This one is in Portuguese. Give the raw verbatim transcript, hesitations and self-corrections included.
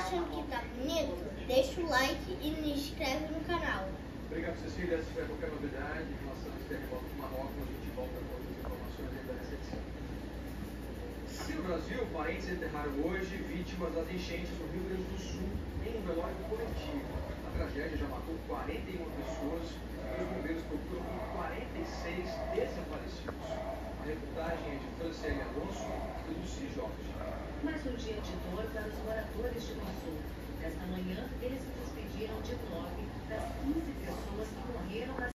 achando que tá bonito? Deixa o like e me inscreve no canal. Obrigado, Cecília. Se tiver qualquer novidade em relação a esse terremoto do Marrocos, a gente volta com outras informações ainda nessa edição. Aqui no Brasil, parentes enterraram hoje vítimas das enchentes no Rio Grande do Sul em um velório coletivo. A tragédia já matou quarenta e uma pessoas e os bombeiros procuram por quarenta e seis desaparecidos. A reportagem é de Franciele Alonso e Luci Jorge. Mais um dia de dor para os moradores de Sul. Nesta manhã, eles se despediram de nove das quinze pessoas que morreram nas